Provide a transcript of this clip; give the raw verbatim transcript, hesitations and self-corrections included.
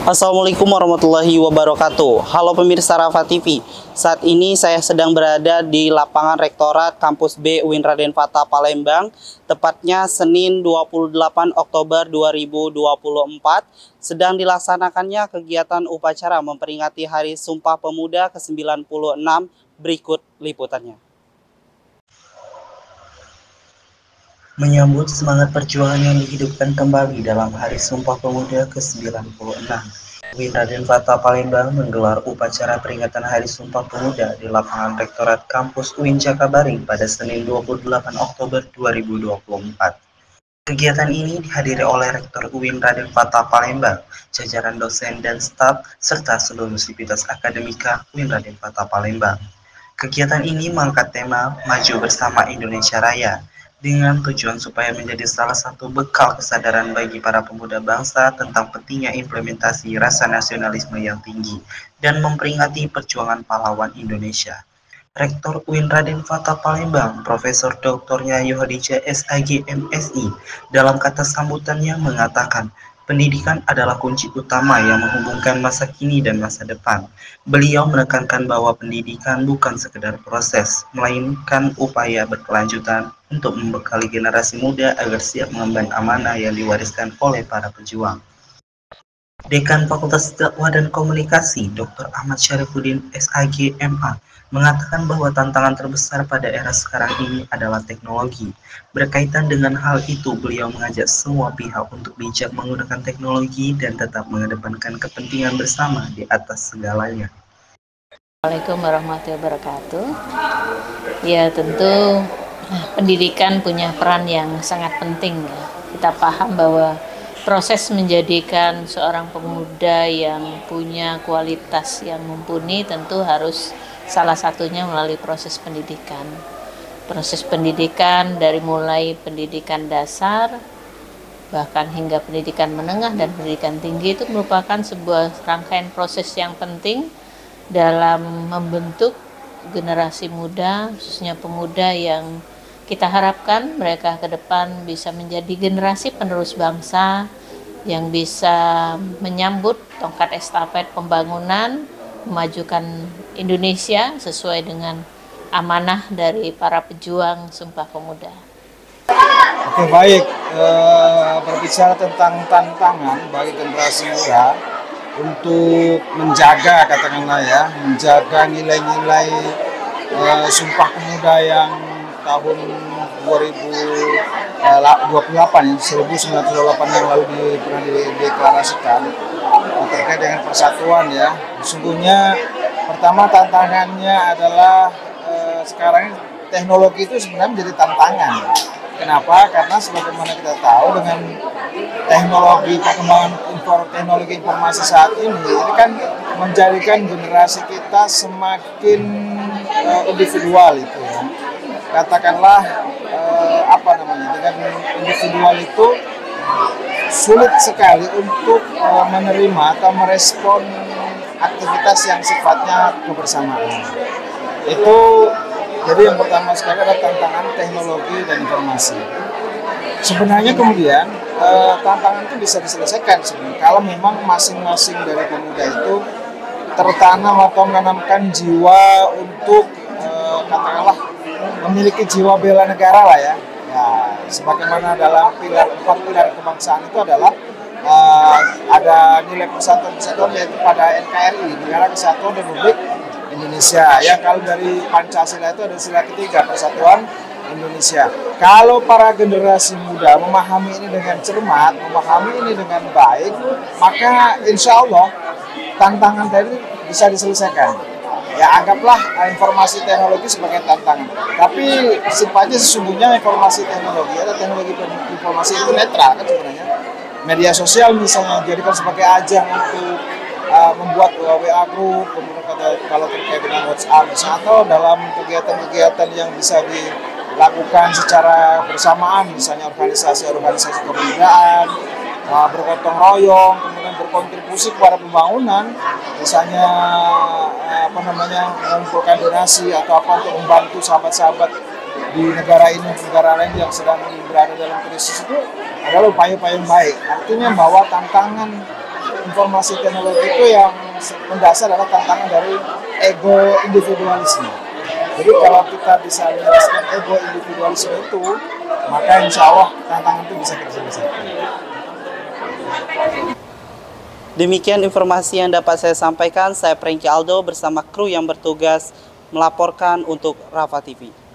Assalamualaikum warahmatullahi wabarakatuh. Halo pemirsa Rafa T V. Saat ini saya sedang berada di lapangan Rektorat Kampus B U I N Raden Fatah Palembang. Tepatnya Senin dua puluh delapan Oktober dua ribu dua puluh empat. Sedang dilaksanakannya kegiatan upacara memperingati Hari Sumpah Pemuda ke sembilan puluh enam. Berikut liputannya. Menyambut semangat perjuangan yang dihidupkan kembali dalam Hari Sumpah Pemuda ke sembilan puluh enam, U I N Raden Fatah Palembang menggelar upacara peringatan Hari Sumpah Pemuda di lapangan Rektorat Kampus U I N Jakabaring pada Senin dua puluh delapan Oktober dua ribu dua puluh empat. Kegiatan ini dihadiri oleh Rektor U I N Raden Fatah Palembang, jajaran dosen dan staf, serta seluruh sivitas akademika U I N Raden Fatah Palembang. Kegiatan ini mengangkat tema Maju Bersama Indonesia Raya, dengan tujuan supaya menjadi salah satu bekal kesadaran bagi para pemuda bangsa tentang pentingnya implementasi rasa nasionalisme yang tinggi dan memperingati perjuangan pahlawan Indonesia. Rektor U I N Raden Fatah Palembang, Profesor Doktor Yayo Hadijah S A G M Si, dalam kata sambutannya mengatakan, pendidikan adalah kunci utama yang menghubungkan masa kini dan masa depan. Beliau menekankan bahwa pendidikan bukan sekedar proses, melainkan upaya berkelanjutan untuk membekali generasi muda agar siap mengemban amanah yang diwariskan oleh para pejuang. Dekan Fakultas Dakwah dan Komunikasi, Doktor Ahmad Syarifuddin S A G M A, mengatakan bahwa tantangan terbesar pada era sekarang ini adalah teknologi. Berkaitan dengan hal itu, beliau mengajak semua pihak untuk bijak menggunakan teknologi dan tetap mengedepankan kepentingan bersama di atas segalanya. Assalamualaikum warahmatullahi wabarakatuh. Ya, tentu pendidikan punya peran yang sangat penting ya. Kita paham bahwa proses menjadikan seorang pemuda yang punya kualitas yang mumpuni tentu harus salah satunya melalui proses pendidikan. Proses pendidikan dari mulai pendidikan dasar bahkan hingga pendidikan menengah dan pendidikan tinggi itu merupakan sebuah rangkaian proses yang penting dalam membentuk generasi muda, khususnya pemuda yang kita harapkan mereka ke depan bisa menjadi generasi penerus bangsa yang bisa menyambut tongkat estafet pembangunan, memajukan Indonesia sesuai dengan amanah dari para pejuang Sumpah Pemuda. Oke, baik, e, berbicara tentang tantangan bagi generasi muda untuk menjaga, katakanlah ya, menjaga nilai-nilai e, Sumpah Pemuda yang tahun dua ribu dua puluh delapan, seribu sembilan ratus dua puluh delapan yang lalu di, pernah dideklarasikan terkait dengan persatuan ya. Sesungguhnya pertama tantangannya adalah eh, sekarang teknologi itu sebenarnya menjadi tantangan. Kenapa? Karena sebagaimana kita tahu dengan teknologi perkembangan info, teknologi informasi saat ini, ini kan menjadikan generasi kita semakin eh, individual itu ya. Katakanlah eh, apa namanya, dengan individual itu sulit sekali untuk eh, menerima atau merespon aktivitas yang sifatnya kebersamaan. Itu jadi yang pertama sekali adalah tantangan teknologi dan informasi. Sebenarnya kemudian eh, tantangan itu bisa diselesaikan sebenarnya kalau memang masing-masing dari pemuda itu tertanam atau menanamkan jiwa untuk eh, katakanlah memiliki jiwa bela negara lah ya. Ya, sebagaimana dalam pilar empat pilar kebangsaan itu adalah uh, ada nilai persatuan kesatuan yaitu pada N K R I, Negara Kesatuan Republik Indonesia. Yang kalau dari Pancasila itu ada sila ketiga, Persatuan Indonesia. Kalau para generasi muda memahami ini dengan cermat, memahami ini dengan baik, maka insya Allah tantangan tadi bisa diselesaikan. Ya, anggaplah informasi teknologi sebagai tantangan. Tapi sifatnya sesungguhnya informasi teknologi atau teknologi informasi itu netral kan sebenarnya. Media sosial misalnya jadikan sebagai ajang untuk uh, membuat W A group, kemudian kalau terkait dengan WhatsApp misalnya, atau dalam kegiatan-kegiatan yang bisa dilakukan secara bersamaan, misalnya organisasi-organisasi kebudayaan, uh, bergotong royong, kemudian berkontribusi kepada pembangunan, misalnya apa namanya mengumpulkan donasi atau apa untuk membantu sahabat-sahabat di negara ini, negara lain yang sedang berada dalam krisis, itu adalah upaya-upaya yang baik. Artinya bahwa tantangan informasi teknologi itu yang mendasar adalah tantangan dari ego individualisme. Jadi kalau kita bisa menyelesaikan ego individualisme itu, maka insya Allah tantangan itu bisa kita selesaikan. Demikian informasi yang dapat saya sampaikan. Saya Franky Aldo bersama kru yang bertugas melaporkan untuk Rafa T V.